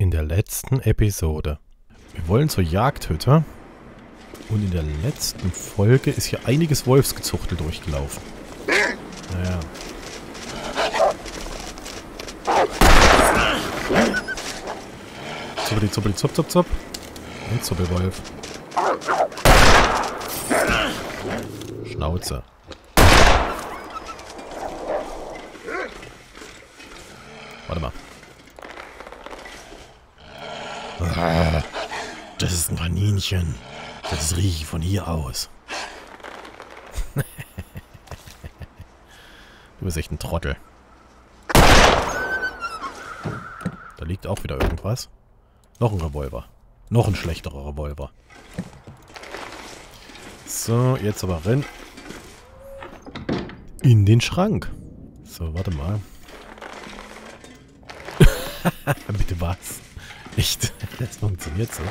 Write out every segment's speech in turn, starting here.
in der letzten Episode. Wir wollen zur Jagdhütte. Und in der letzten Folge ist hier einiges Wolfsgezuchtel durchgelaufen. Naja. Zuppeli, zuppeli, zupp, zupp, zupp. Ein Zuppelwolf. Schnauze. Warte mal. Das ist ein Kaninchen. Das rieche ich von hier aus. Du bist echt ein Trottel. Da liegt auch wieder irgendwas. Noch ein Revolver. Noch ein schlechterer Revolver. So, jetzt aber rein. In den Schrank. So, warte mal. Bitte was? Echt? Das funktioniert so.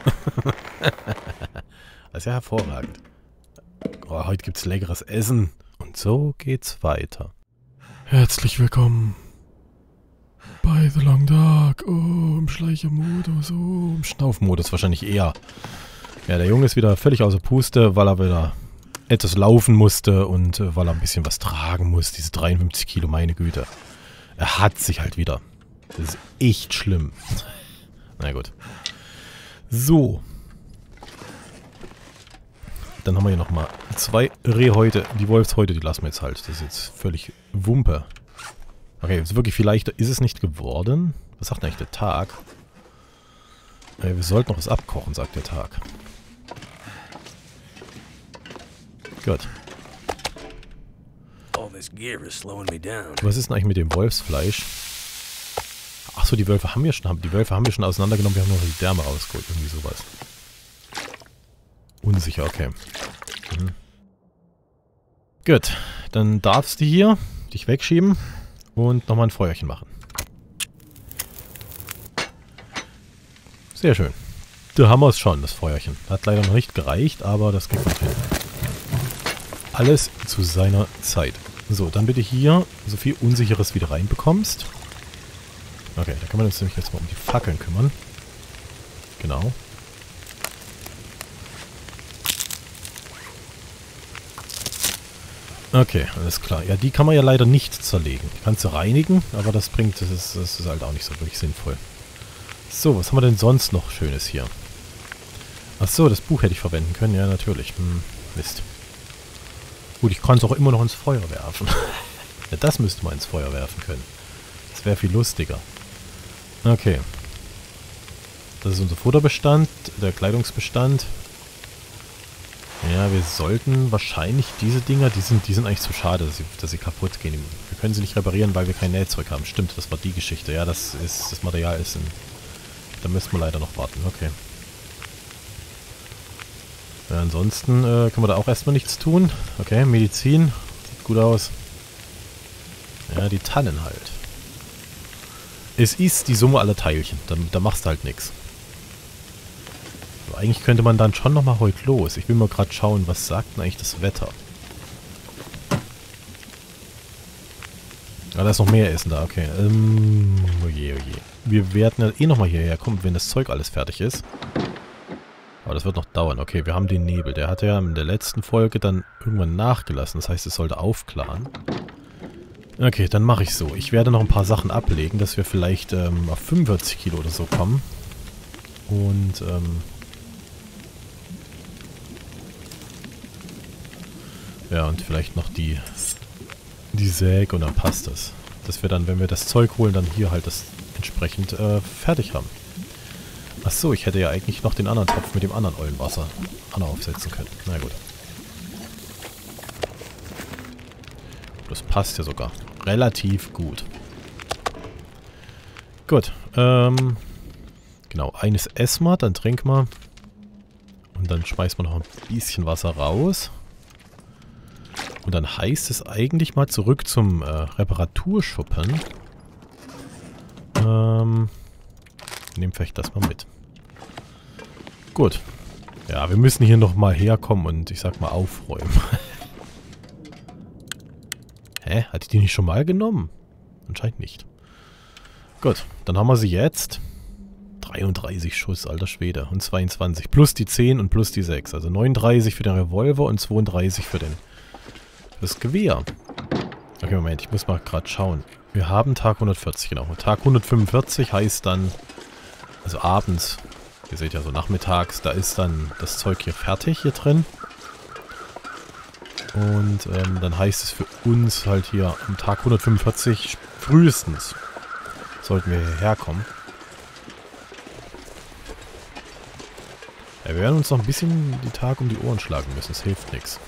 Das ist ja hervorragend. Oh, heute gibt's leckeres Essen. Und so geht's weiter. Herzlich willkommen bei The Long Dark. Oh, im Schleichermodus, oh, im Schnaufmodus wahrscheinlich eher. Ja, der Junge ist wieder völlig außer Puste, weil er wieder etwas laufen musste und weil er ein bisschen was tragen muss. Diese 53 Kilo, meine Güte. Er hat sich halt wieder. Das ist echt schlimm. Na gut. So. Dann haben wir hier nochmal 2 Rehhäute. Die Wolfshäute, die lassen wir jetzt halt. Das ist jetzt völlig Wumpe. Okay, ist wirklich viel leichter ist es nicht geworden. Was sagt denn eigentlich der Tag? Wir sollten noch was abkochen, sagt der Tag. Gut. Was ist denn eigentlich mit dem Wolfsfleisch? Achso, die Wölfe haben wir schon. Die Wölfe haben wir schon auseinandergenommen. Wir haben noch die Därme rausgeholt. Irgendwie sowas. Unsicher, okay. Mhm. Gut. Dann darfst du hier dich wegschieben und nochmal ein Feuerchen machen. Sehr schön. Da haben wir es schon, das Feuerchen. Hat leider noch nicht gereicht, aber das geht gut hin. Alles zu seiner Zeit. So, dann bitte hier so viel Unsicheres wieder reinbekommst. Okay, da können wir uns nämlich jetzt mal um die Fackeln kümmern. Genau. Okay, alles klar. Ja, die kann man ja leider nicht zerlegen. Die kannst du reinigen, aber das ist halt auch nicht so wirklich sinnvoll. So, was haben wir denn sonst noch Schönes hier? Achso, das Buch hätte ich verwenden können. Ja, natürlich. Mist. Gut, ich kann es auch immer noch ins Feuer werfen. Ja, das müsste man ins Feuer werfen können. Das wäre viel lustiger. Okay. Das ist unser Futterbestand, der Kleidungsbestand. Ja, wir sollten wahrscheinlich diese Dinger, die sind eigentlich zu schade, dass sie kaputt gehen. Wir können sie nicht reparieren, weil wir kein Nähzeug haben. Stimmt, das war die Geschichte. Ja, das Material ist in... Da müssen wir leider noch warten. Okay. Ja, ansonsten können wir da auch erstmal nichts tun. Okay, Medizin. Sieht gut aus. Ja, die Tannen halt. Es ist die Summe aller Teilchen. Da machst du halt nichts. Aber eigentlich könnte man dann schon nochmal heute los. Ich will mal gerade schauen, was sagt denn eigentlich das Wetter? Ah, da ist noch mehr Essen da. Okay. Oje, oje. Wir werden ja eh nochmal hierher kommen, wenn das Zeug alles fertig ist. Aber das wird noch dauern. Okay, wir haben den Nebel. Der hatte ja in der letzten Folge dann irgendwann nachgelassen. Das heißt, es sollte aufklaren. Okay, dann mache ich so. Ich werde noch ein paar Sachen ablegen, dass wir vielleicht auf 45 Kilo oder so kommen. Und ja, und vielleicht noch die Säge und dann passt das. Dass wir dann, wenn wir das Zeug holen, dann hier halt das entsprechend fertig haben. Achso, ich hätte ja eigentlich noch den anderen Topf mit dem anderen Eulenwasser aufsetzen können. Na gut. Das passt ja sogar. Relativ gut. Gut. Genau, eines essen wir, dann trinken wir. Und dann schmeißen wir noch ein bisschen Wasser raus. Und dann heißt es eigentlich mal zurück zum Reparaturschuppen. Nehmen vielleicht das mal mit. Gut. Ja, wir müssen hier nochmal herkommen und ich sag mal aufräumen. Hä? Hat die nicht schon mal genommen? Anscheinend nicht. Gut, dann haben wir sie jetzt. 33 Schuss, alter Schwede. Und 22. Plus die 10 und plus die 6. Also 39 für den Revolver und 32 für das Gewehr. Okay, Moment, ich muss mal gerade schauen. Wir haben Tag 140, genau. Tag 145 heißt dann, also abends, ihr seht ja so nachmittags, da ist dann das Zeug hier fertig hier drin. Und dann heißt es für uns halt hier am Tag 145 frühestens sollten wir hierher kommen. Ja, wir werden uns noch ein bisschen die Tage um die Ohren schlagen müssen, es hilft nichts.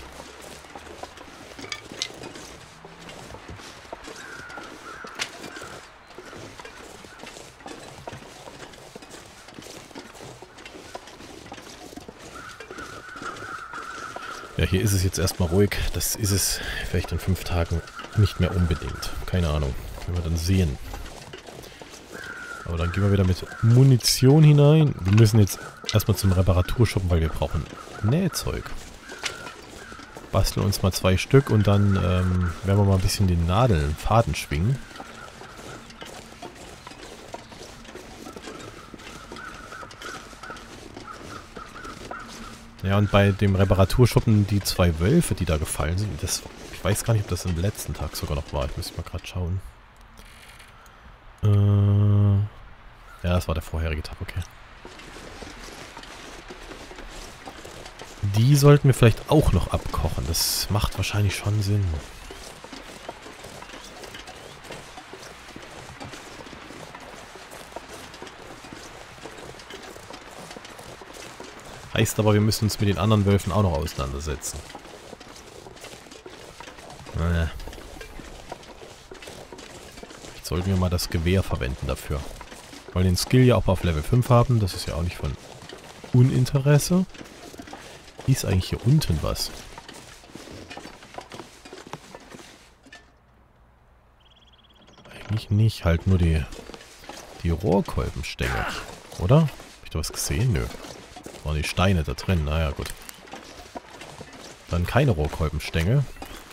Ja, hier ist es jetzt erstmal ruhig. Das ist es vielleicht in 5 Tagen nicht mehr unbedingt. Keine Ahnung. Werden wir dann sehen. Aber dann gehen wir wieder mit Munition hinein. Wir müssen jetzt erstmal zum Reparaturschuppen, weil wir brauchen Nähzeug. Basteln uns mal 2 Stück und dann werden wir mal ein bisschen den Nadeln, Faden schwingen. Ja, und bei dem Reparaturschuppen die 2 Wölfe, die da gefallen sind, das, ich weiß gar nicht, ob das am letzten Tag sogar noch war. Ich muss mal gerade schauen. Ja, das war der vorherige Tag, okay. Die sollten wir vielleicht auch noch abkochen. Das macht wahrscheinlich schon Sinn. Heißt aber, wir müssen uns mit den anderen Wölfen auch noch auseinandersetzen. Naja. Jetzt sollten wir mal das Gewehr verwenden dafür. Wir wollen den Skill ja auch auf Level 5 haben. Das ist ja auch nicht von Uninteresse. Ist eigentlich hier unten was? Eigentlich nicht. Halt nur die Rohrkolbenstängel. Oder? Hab ich da was gesehen? Nö. Waren die Steine da drin. Naja, gut. Dann keine Rohrkolbenstängel.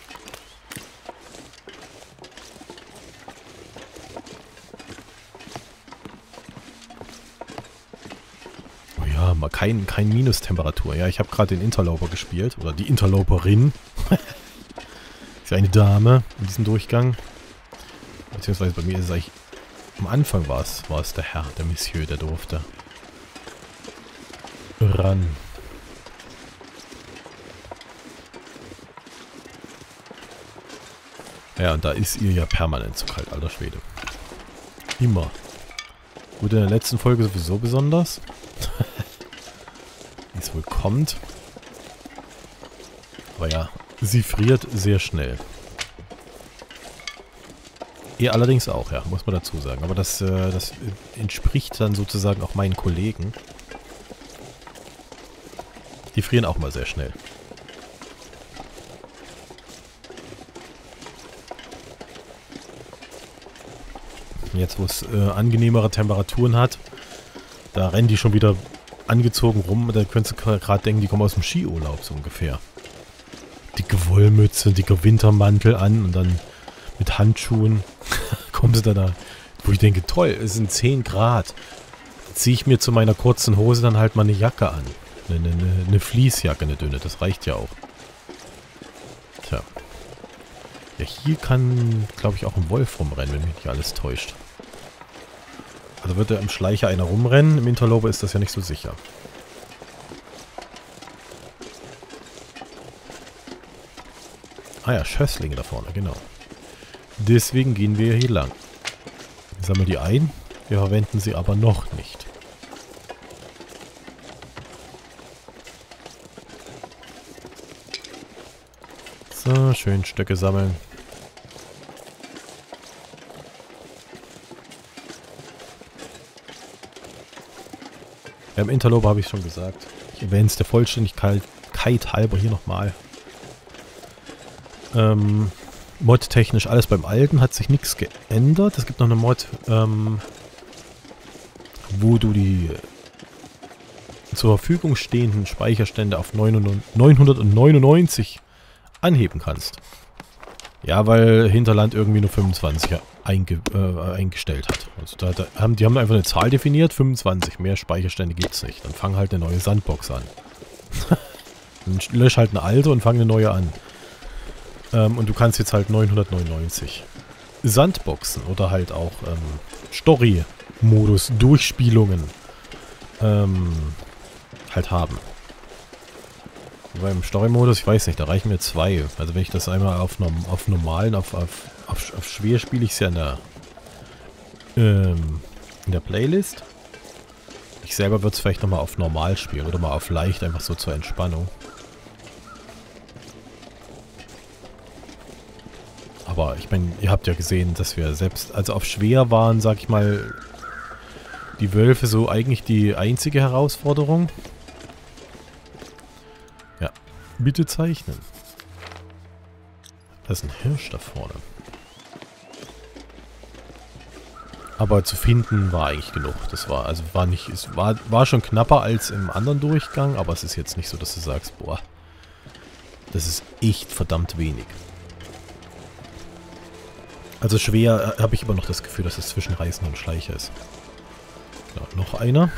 Oh ja, mal kein Minustemperatur. Ja, ich habe gerade den Interloper gespielt. Oder die Interloperin. Ist ja eine Dame in diesem Durchgang. Beziehungsweise bei mir ist es eigentlich... Am Anfang war es der Herr, der Monsieur, der durfte ran. Ja, und da ist ihr ja permanent zu kalt, alter Schwede. Immer. Gut, in der letzten Folge sowieso besonders. Wie es wohl kommt. Aber ja, sie friert sehr schnell. Ihr allerdings auch, ja, muss man dazu sagen. Aber das entspricht dann sozusagen auch meinen Kollegen. Die frieren auch mal sehr schnell. Jetzt, wo es angenehmere Temperaturen hat, da rennen die schon wieder angezogen rum. Da könntest du gerade denken, die kommen aus dem Skiurlaub so ungefähr. Dicke Wollmütze, dicker Wintermantel an und dann mit Handschuhen kommen sie da. Wo ich denke, toll, es sind 10 Grad. Da ziehe ich mir zu meiner kurzen Hose dann halt mal eine Jacke an. Eine Fließjacke, eine dünne, das reicht ja auch. Tja. Ja, hier kann, glaube ich, auch ein Wolf rumrennen, wenn mich nicht alles täuscht. Also wird da im Schleicher einer rumrennen, im Interloper ist das ja nicht so sicher. Ah ja, Schösslinge da vorne, genau. Deswegen gehen wir hier lang. Wir sammeln die ein, wir verwenden sie aber noch nicht. So, schön Stöcke sammeln. Im Interloper habe ich schon gesagt. Ich erwähne es der Vollständigkeit halber hier nochmal. Mod-technisch alles beim Alten, hat sich nichts geändert. Es gibt noch eine Mod, wo du die zur Verfügung stehenden Speicherstände auf 999 anheben kannst. Ja, weil Hinterland irgendwie nur 25 eingestellt hat. Also die haben einfach eine Zahl definiert, 25. Mehr Speicherstände gibt es nicht. Dann fang halt eine neue Sandbox an. Dann lösch halt eine alte und fang eine neue an. Und du kannst jetzt halt 999 Sandboxen oder halt auch Story-Modus, Durchspielungen halt haben. Beim Story-Modus, ich weiß nicht, da reichen mir 2. Also wenn ich das einmal auf normalen, auf schwer spiele ich es ja in der Playlist. Ich selber würde es vielleicht nochmal auf normal spielen oder mal auf leicht, einfach so zur Entspannung. Aber ich meine, ihr habt ja gesehen, dass wir selbst, also auf schwer waren, sag ich mal, die Wölfe so eigentlich die einzige Herausforderung. Ja, bitte zeichnen. Da ist ein Hirsch da vorne. Aber zu finden war eigentlich genug. Das war, also war nicht, es war schon knapper als im anderen Durchgang, aber es ist jetzt nicht so, dass du sagst, boah, das ist echt verdammt wenig. Also schwer habe ich immer noch das Gefühl, dass es zwischen Reißen und Schleicher ist. Ja, noch einer.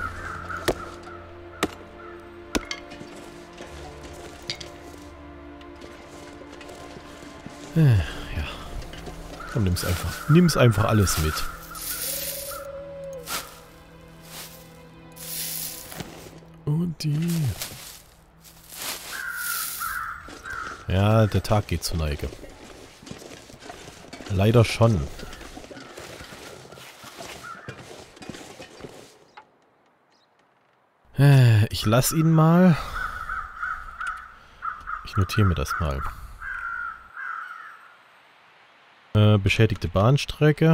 Ja. Komm, nimm's einfach alles mit. Und die. Ja, der Tag geht zur Neige. Leider schon. Ich lasse ihn mal. Ich notiere mir das mal. Beschädigte Bahnstrecke.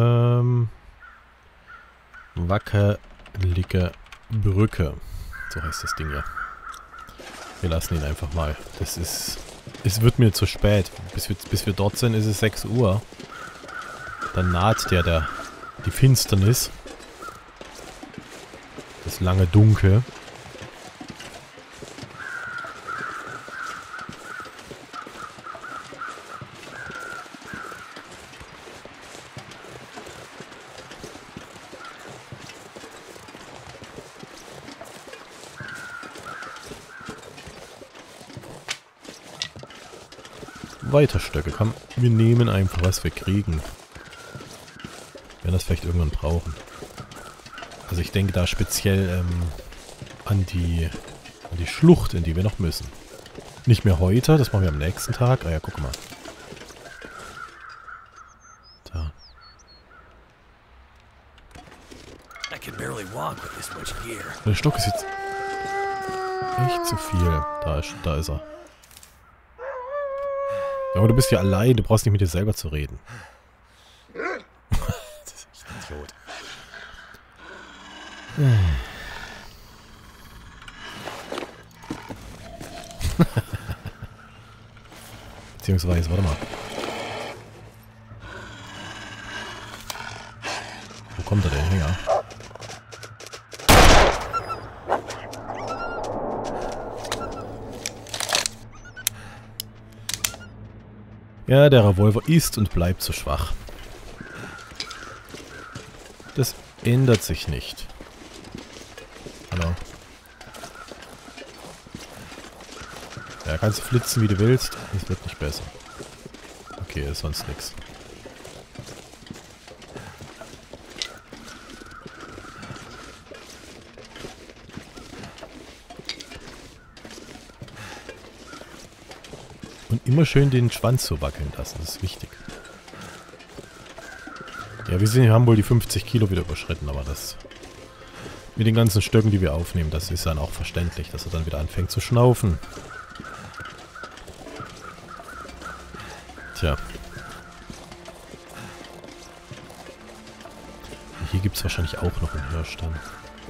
Wackelige Brücke. So heißt das Ding ja. Wir lassen ihn einfach mal. Das ist... Es wird mir zu spät. Bis wir dort sind, ist es 6 Uhr. Dann naht die Finsternis. Das lange Dunkel. Weiter Stöcke. Komm, wir nehmen einfach, was wir kriegen. Wir werden das vielleicht irgendwann brauchen. Also ich denke da speziell an die Schlucht, in die wir noch müssen. Nicht mehr heute, das machen wir am nächsten Tag. Ah ja, guck mal. Da. Der Stock ist jetzt echt zu viel. Da ist er. Ja, aber du bist ja allein, du brauchst nicht mit dir selber zu reden. Das ist echt ein Idiot. Beziehungsweise, warte mal. Wo kommt er denn her? Ja, der Revolver ist und bleibt zu schwach. Das ändert sich nicht. Hallo. Ja, kannst du flitzen, wie du willst. Es wird nicht besser. Okay, ist sonst nichts. Und immer schön den Schwanz so wackeln lassen, das ist wichtig. Ja, wir haben wohl die 50 Kilo wieder überschritten, aber das... Mit den ganzen Stöcken, die wir aufnehmen, das ist dann auch verständlich, dass er dann wieder anfängt zu schnaufen. Tja. Und hier gibt es wahrscheinlich auch noch einen Hirsch dann.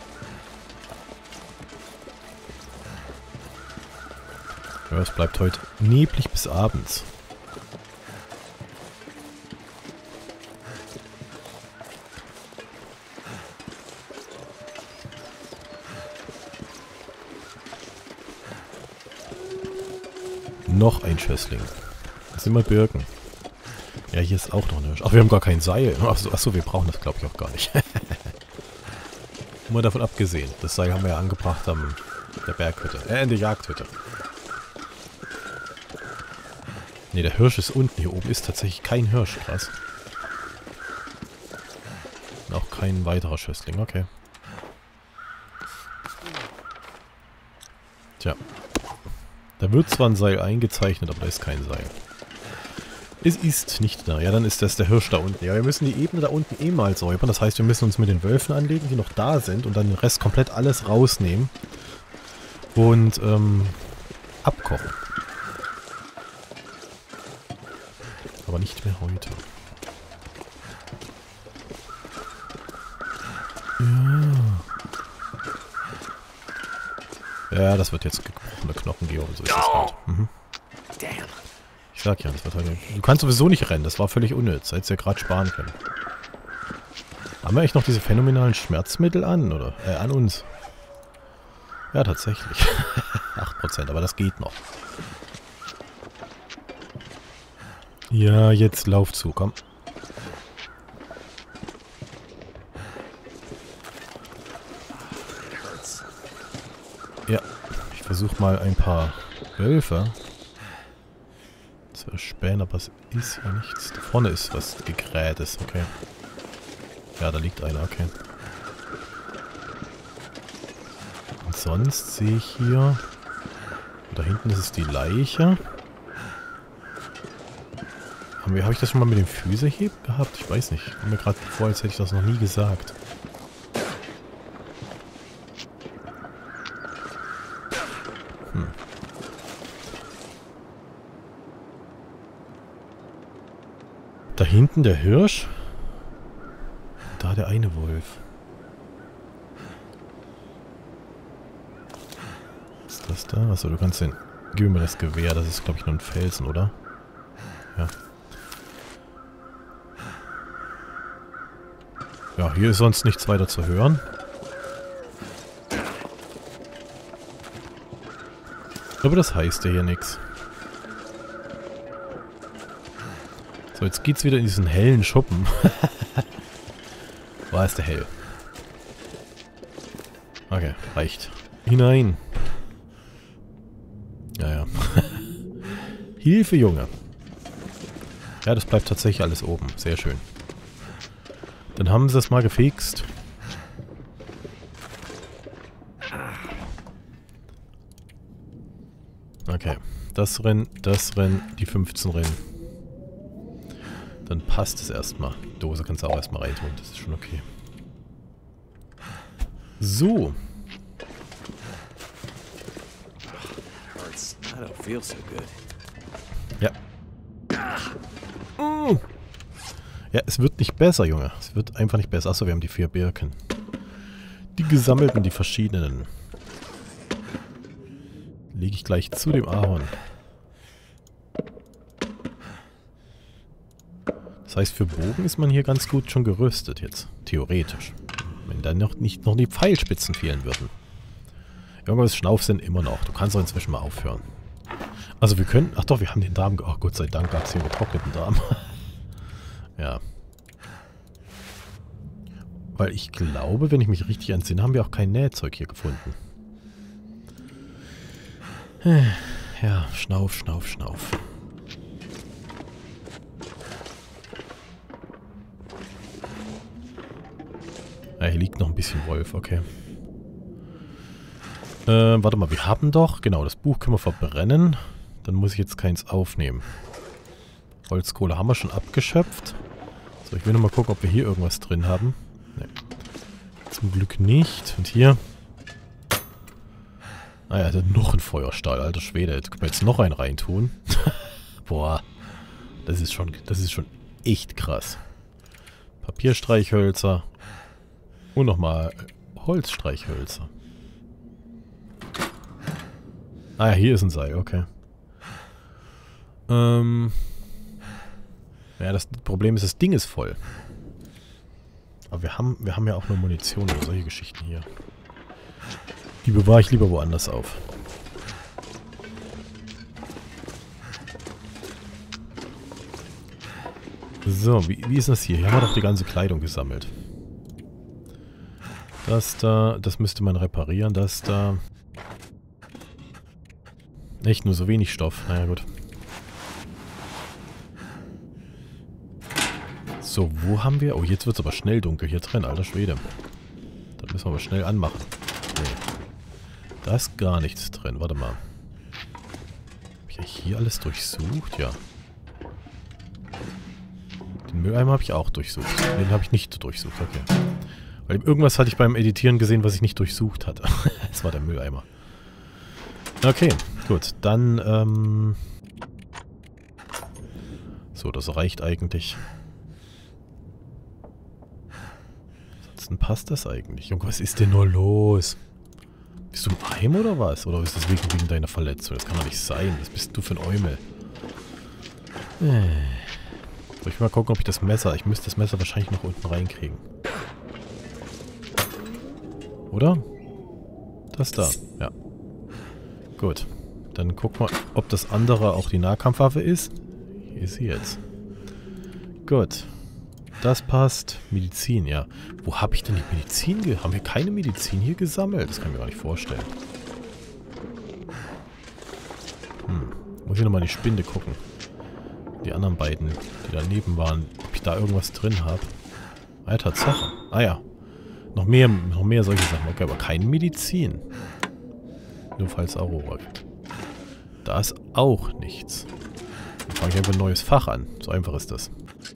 Ja, es bleibt heute neblig bis abends. Noch ein Schössling. Das sind immer Birken. Ja, hier ist auch noch ein Hirsch. Ach, wir haben gar kein Seil. Achso, wir brauchen das, glaube ich, auch gar nicht. Mal davon abgesehen. Das Seil haben wir ja angebracht in der Berghütte. In der Jagdhütte. Ne, der Hirsch ist unten. Hier oben ist tatsächlich kein Hirsch. Krass. Und auch kein weiterer Schössling. Okay. Tja. Da wird zwar ein Seil eingezeichnet, aber da ist kein Seil. Es ist nicht da. Ja, dann ist das der Hirsch da unten. Ja, wir müssen die Ebene da unten eh mal säubern. Das heißt, wir müssen uns mit den Wölfen anlegen, die noch da sind. Und dann den Rest komplett alles rausnehmen. Und, abkochen. Aber nicht mehr heute. Ja. Ja, das wird jetzt gebrochene Knochen geben. So ist das halt. Mhm. Ich sag ja, das wird halt... Du kannst sowieso nicht rennen, das war völlig unnütz. Hättest ja gerade sparen können. Haben wir eigentlich noch diese phänomenalen Schmerzmittel an, oder? An uns. Ja, tatsächlich. 8%, aber das geht noch. Ja, jetzt lauf zu, komm. Ja, ich versuche mal ein paar Wölfe zu erspähen, aber es ist ja nichts. Da vorne ist was Gegrätes, okay. Ja, da liegt einer, okay. Und sonst sehe ich hier... Da hinten ist es die Leiche. Habe ich das schon mal mit dem Füßeheb gehabt? Ich weiß nicht. Kommt mir gerade vor, als hätte ich das noch nie gesagt. Da hinten der Hirsch. Da der eine Wolf. Was ist das da? Achso, du kannst den... Gib mir das Gewehr. Das ist, glaube ich, nur ein Felsen, oder? Ja. Ja, hier ist sonst nichts weiter zu hören. Aber das heißt ja hier nichts. So, jetzt geht's wieder in diesen hellen Schuppen. War ist der hell? Okay, reicht. Hinein. Ja, ja. Hilfe, Junge. Ja, das bleibt tatsächlich alles oben. Sehr schön. Dann haben sie es mal gefixt. Okay. Das Rennen, die 15 Rennen. Dann passt es erstmal. Dose kannst du auch erstmal reintun. Das ist schon okay. So. Ja. Ja, es wird nicht besser, Junge. Es wird einfach nicht besser. Achso, wir haben die 4 Birken. Die gesammelten, die verschiedenen. Lege ich gleich zu dem Ahorn. Das heißt, für Bogen ist man hier ganz gut schon gerüstet jetzt. Theoretisch. Wenn dann noch die Pfeilspitzen fehlen würden. Irgendwas Schnaufsinn immer noch. Du kannst doch inzwischen mal aufhören. Also wir können... Ach doch, wir haben den Darm... Ach Gott sei Dank gab es hier einen getrockneten Darm. Ja. Weil ich glaube, wenn ich mich richtig entsinne, haben wir auch kein Nähzeug hier gefunden. Ja, Schnauf, Schnauf, Schnauf. Ja, hier liegt noch ein bisschen Wolf, okay. Warte mal, wir haben doch... Genau, das Buch können wir verbrennen. Dann muss ich jetzt keins aufnehmen. Holzkohle haben wir schon abgeschöpft. So, ich will nur mal gucken, ob wir hier irgendwas drin haben. Nee. Zum Glück nicht. Und hier... Ah ja, der hat noch ein Feuerstahl, alter Schwede. Jetzt können wir jetzt noch einen reintun. Boah. Das ist schon echt krass. Papierstreichhölzer. Und nochmal Holzstreichhölzer. Ah ja, hier ist ein Seil, okay. Ja, das Problem ist, das Ding ist voll. Aber wir haben ja auch nur Munition oder solche Geschichten hier. Die bewahre ich lieber woanders auf. So, wie ist das hier? Hier haben wir doch die ganze Kleidung gesammelt. Das da, das müsste man reparieren. Das da. Echt nur so wenig Stoff. Naja, gut. So, wo haben wir... Oh, jetzt wird es aber schnell dunkel hier drin, alter Schwede. Da müssen wir aber schnell anmachen. Nee. Da ist gar nichts drin. Warte mal. Habe ich ja hier alles durchsucht? Ja. Den Mülleimer habe ich auch durchsucht. Den habe ich nicht durchsucht, okay. Weil irgendwas hatte ich beim Editieren gesehen, was ich nicht durchsucht hatte. Das war der Mülleimer. Okay, gut. Dann, so, das reicht eigentlich. Ansonsten passt das eigentlich. Junge, was ist denn nur los? Bist du im Heim oder was? Oder ist das wegen deiner Verletzung? Das kann doch nicht sein. Was bist du für ein Eumel? Soll ich mal gucken, ob ich das Messer... Ich müsste das Messer wahrscheinlich noch unten reinkriegen. Oder? Das da. Ja. Gut. Dann guck mal, ob das andere auch die Nahkampfwaffe ist. Hier ist sie jetzt. Gut. Das passt. Medizin, ja. Wo habe ich denn die Medizin Haben wir keine Medizin hier gesammelt? Das kann ich mir gar nicht vorstellen. Muss ich nochmal in die Spinde gucken. Die anderen beiden, die daneben waren. Ob ich da irgendwas drin habe. Ah ja, Tatsache. Ah ja. Noch mehr solche Sachen. Okay, aber keine Medizin. Nur falls Aurora gibt. Da ist auch nichts. Dann fange ich einfach ein neues Fach an. So einfach ist das.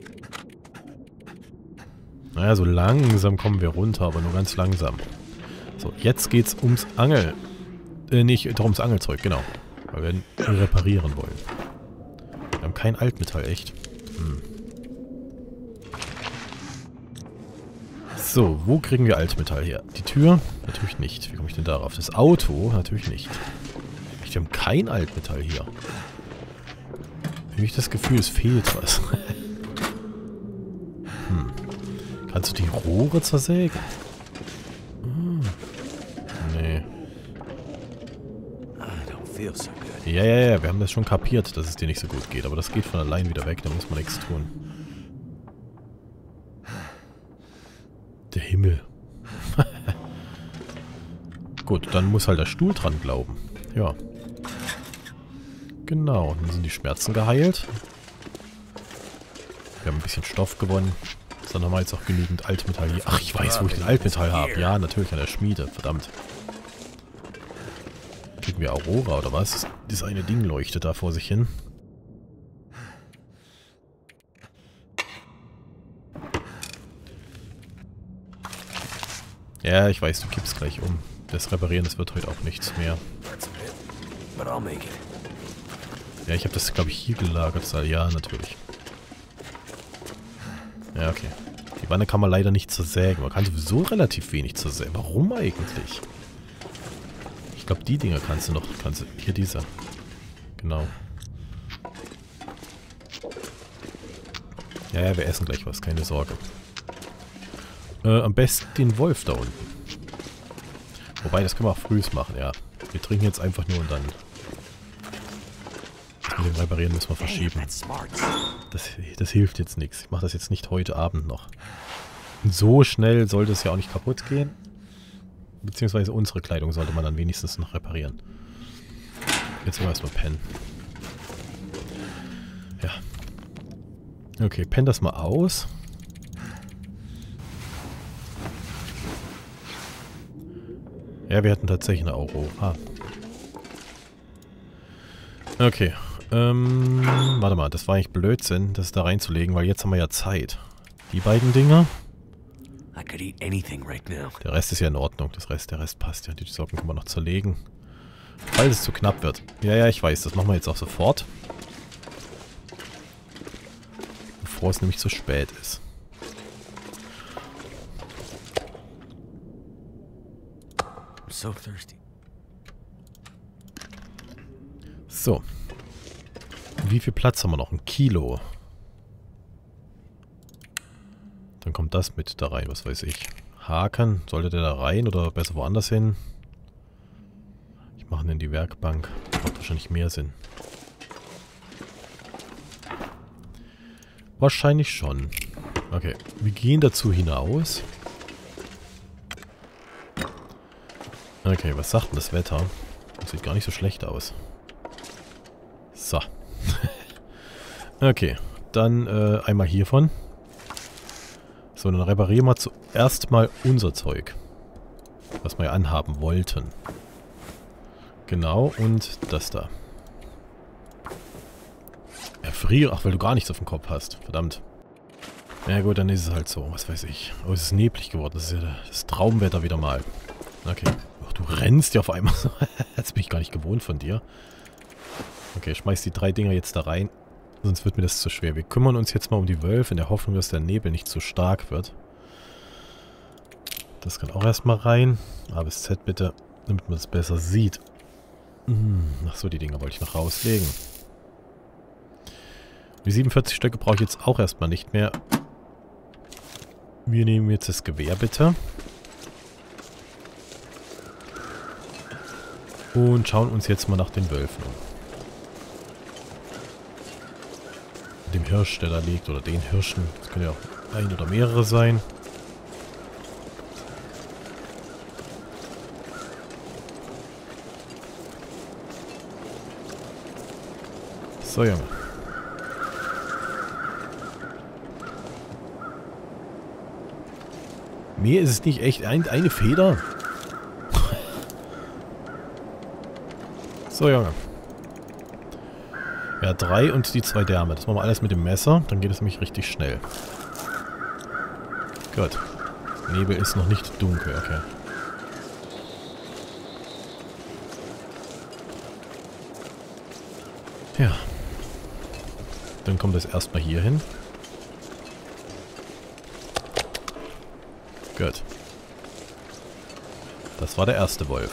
Naja, so langsam kommen wir runter, aber nur ganz langsam. So, jetzt geht's ums nicht ums Angelzeug, genau. Weil wir reparieren wollen. Wir haben kein Altmetall, echt. So, wo kriegen wir Altmetall her? Die Tür? Natürlich nicht. Wie komme ich denn darauf? Das Auto? Natürlich nicht. Wir haben kein Altmetall hier. Habe ich das Gefühl, es fehlt was. Kannst du die Rohre zersägen? Nee. Ja, wir haben das schon kapiert, dass es dir nicht so gut geht. Aber das geht von allein wieder weg, da muss man nichts tun. Der Himmel. Gut, dann muss halt der Stuhl dran glauben. Ja. Genau, dann sind die Schmerzen geheilt. Wir haben ein bisschen Stoff gewonnen. Dann haben wir jetzt auch genügend Altmetall hier. Ach, ich weiß, wo ich den Altmetall habe. Ja, natürlich an der Schmiede. Verdammt. Kriegen wir Aurora oder was? Das eine Ding leuchtet da vor sich hin. Ja, ich weiß, du kippst gleich um. Das Reparieren, das wird heute auch nichts mehr. Ja, ich habe das, glaube ich, hier gelagert. Ja, natürlich. Ja, okay. Die Wanne kann man leider nicht zersägen. Man kann sowieso relativ wenig zersägen. Warum eigentlich? Ich glaube, die Dinger kannst du noch... Hier diese. Genau. Ja, wir essen gleich was. Keine Sorge. Am besten den Wolf da unten. Wobei, das können wir auch frühs machen, ja. Wir trinken jetzt einfach nur und dann... Das mit dem Reparieren müssen wir verschieben. Das hilft jetzt nichts. Ich mache das jetzt nicht heute Abend noch. Und so schnell sollte es ja auch nicht kaputt gehen. Beziehungsweise unsere Kleidung sollte man dann wenigstens noch reparieren. Jetzt wollen wir erstmal pennen. Ja. Okay, penn das mal aus. Ja, wir hatten tatsächlich eine Aurora. Okay. Warte mal, das war eigentlich Blödsinn, das da reinzulegen, weil jetzt haben wir ja Zeit. Die beiden Dinger. Der Rest ist ja in Ordnung. Der Rest passt ja. Die Socken können wir noch zerlegen. Falls es zu knapp wird. Ja, ich weiß. Das machen wir jetzt auch sofort. Bevor es nämlich zu spät ist. So. Wie viel Platz haben wir noch? 1 Kilo. Dann kommt das mit da rein, was weiß ich. Haken, sollte der da rein oder besser woanders hin? Ich mache ihn in die Werkbank. Macht wahrscheinlich mehr Sinn. Wahrscheinlich schon. Okay, wir gehen dazu hinaus. Okay, was sagt denn das Wetter? Das sieht gar nicht so schlecht aus. So. Okay, dann einmal hiervon. So, dann reparieren wir zuerst mal unser Zeug. Was wir ja anhaben wollten. Genau, und das da. Erfriere. Ach, weil du gar nichts auf dem Kopf hast. Verdammt. Ja gut, dann ist es halt so. Was weiß ich. Oh, es ist neblig geworden. Das ist ja das Traumwetter wieder mal. Okay. Ach, du rennst ja auf einmal so. Das bin ich gar nicht gewohnt von dir. Okay, schmeiß die 3 Dinger jetzt da rein. Sonst wird mir das zu schwer. Wir kümmern uns jetzt mal um die Wölfe in der Hoffnung, dass der Nebel nicht zu stark wird. Das kann auch erstmal rein. A bis Z bitte, damit man es besser sieht. Ach so, die Dinger wollte ich noch rauslegen. Die 47 Stöcke brauche ich jetzt auch erstmal nicht mehr. Wir nehmen jetzt das Gewehr bitte. Und schauen uns jetzt mal nach den Wölfen um. Dem Hirsch, der da liegt, oder den Hirschen. Das können ja auch ein oder mehrere sein. So, Junge. Mehr ist es nicht echt. Eine Feder? So, Junge. Ja, 3 und die 2 Därme. Das machen wir alles mit dem Messer. Dann geht es nämlich richtig schnell. Gut. Nebel ist noch nicht dunkel, okay. Ja. Dann kommt das erstmal hier hin. Gut. Das war der erste Wolf.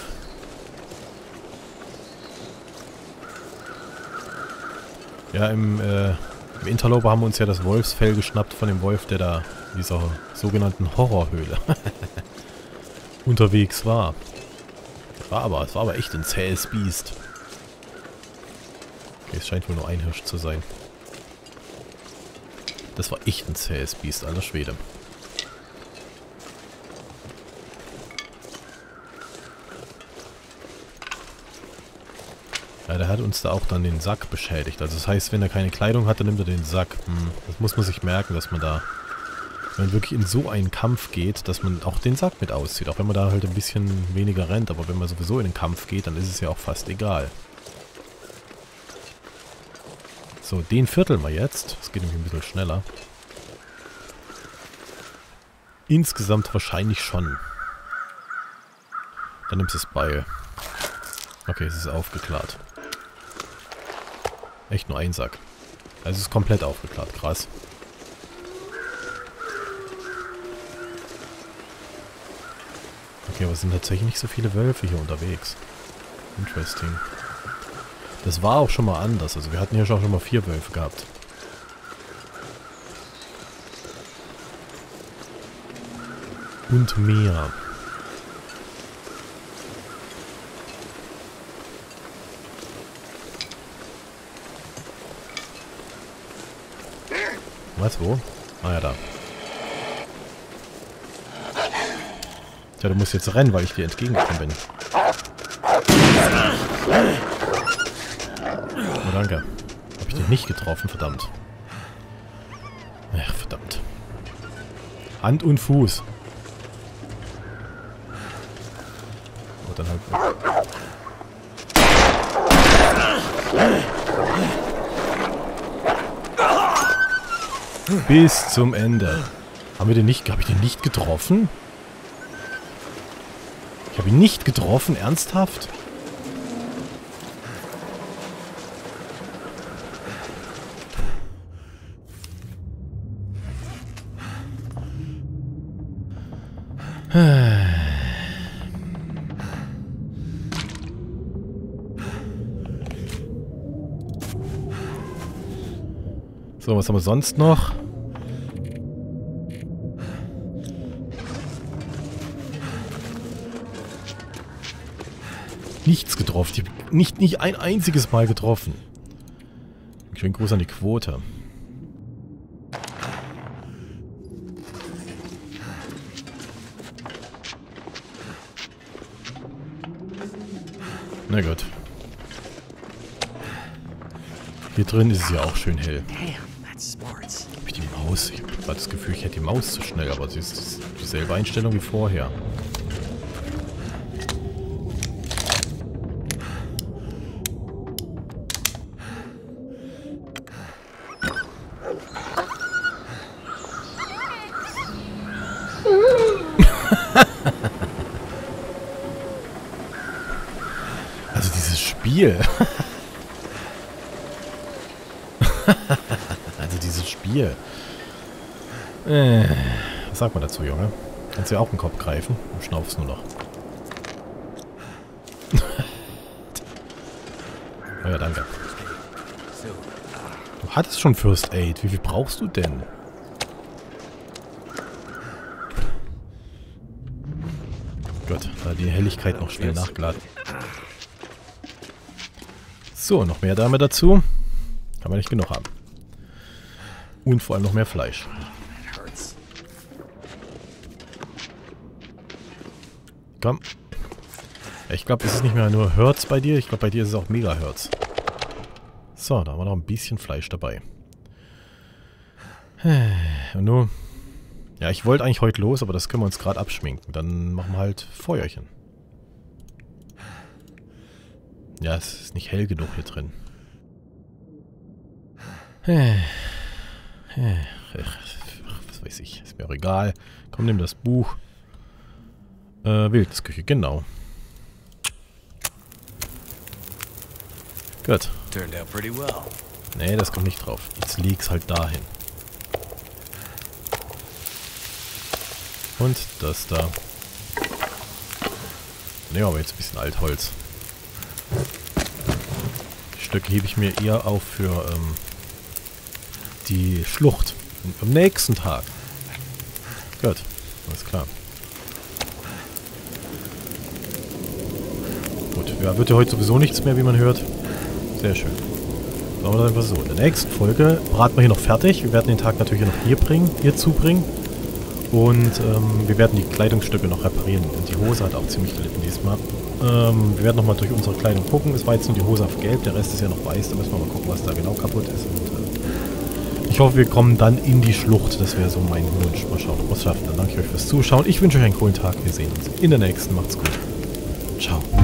Ja, im Interloper haben wir uns ja das Wolfsfell geschnappt von dem Wolf, der da in dieser sogenannten Horrorhöhle unterwegs war. Es war aber echt ein zähes Biest. Okay, es scheint wohl nur ein Hirsch zu sein. Das war echt ein zähes Biest, alter Schwede. Ja, der hat uns da auch dann den Sack beschädigt. Also das heißt, wenn er keine Kleidung hat, dann nimmt er den Sack. Das muss man sich merken, dass man da, wenn man wirklich in so einen Kampf geht, dass man auch den Sack mit auszieht. Auch wenn man da halt ein bisschen weniger rennt. Aber wenn man sowieso in den Kampf geht, dann ist es ja auch fast egal. So, den vierteln wir jetzt. Das geht nämlich ein bisschen schneller. Insgesamt wahrscheinlich schon. Dann nimmst du das Beil. Okay, es ist aufgeklärt. Echt nur ein Sack. Also es ist komplett aufgeklärt. Krass. Okay, aber es sind tatsächlich nicht so viele Wölfe hier unterwegs. Interesting. Das war auch schon mal anders. Also wir hatten hier schon mal 4 Wölfe gehabt. Und mehr. Was, wo? Ah ja, da. Tja, du musst jetzt rennen, weil ich dir entgegengekommen bin. Oh, danke. Hab ich dich nicht getroffen, verdammt. Ach, verdammt. Hand und Fuß. Oh, dann halt... Bis zum Ende. Habe ich den nicht getroffen? Ich habe ihn nicht getroffen? Ernsthaft? So, was haben wir sonst noch? Nichts getroffen. Ich habe nicht ein einziges Mal getroffen. Schönen Gruß an die Quote. Na gut. Hier drin ist es ja auch schön hell. Hab ich die Maus? Ich habe gerade das Gefühl, ich hätte die Maus zu schnell, aber sie ist dieselbe Einstellung wie vorher. Also dieses Spiel. Also dieses Spiel. Was sagt man dazu, Junge? Kannst du ja auch den Kopf greifen und schnaufst nur noch. Oh ja, danke. Du hattest schon First Aid. Wie viel brauchst du denn? Gott, da die Helligkeit noch schnell nachgeladen. So, noch mehr Dame dazu. Kann man nicht genug haben. Und vor allem noch mehr Fleisch. Komm. Ich glaube, es ist nicht mehr nur Hertz bei dir. Ich glaube, bei dir ist es auch Megahertz. So, da haben wir noch ein bisschen Fleisch dabei. Und nun... Ja, ich wollte eigentlich heute los, aber das können wir uns gerade abschminken. Dann machen wir halt Feuerchen. Ja, es ist nicht hell genug hier drin. Was weiß ich, ist mir auch egal. Komm, nimm das Buch. Wildnisküche, genau. Gut. Nee, das kommt nicht drauf. Jetzt leg's halt dahin. Und das da. Ne, aber jetzt ein bisschen Altholz. Die Stöcke hebe ich mir eher auf für die Schlucht. Am nächsten Tag. Gut, alles klar. Gut, ja, wird ja heute sowieso nichts mehr, wie man hört. Sehr schön. Machen wir das einfach so. In der nächsten Folge braten wir hier noch fertig. Wir werden den Tag natürlich noch hier zubringen. Und wir werden die Kleidungsstücke noch reparieren. Und die Hose hat auch ziemlich gelitten diesmal. Wir werden nochmal durch unsere Kleidung gucken. Es war jetzt nur die Hose auf gelb, der Rest ist ja noch weiß. Da müssen wir mal gucken, was da genau kaputt ist. Und, ich hoffe, wir kommen dann in die Schlucht. Das wäre so mein Wunsch. Mal schauen, ob wir es schaffen. Dann danke ich euch fürs Zuschauen. Ich wünsche euch einen coolen Tag. Wir sehen uns in der nächsten. Macht's gut. Ciao.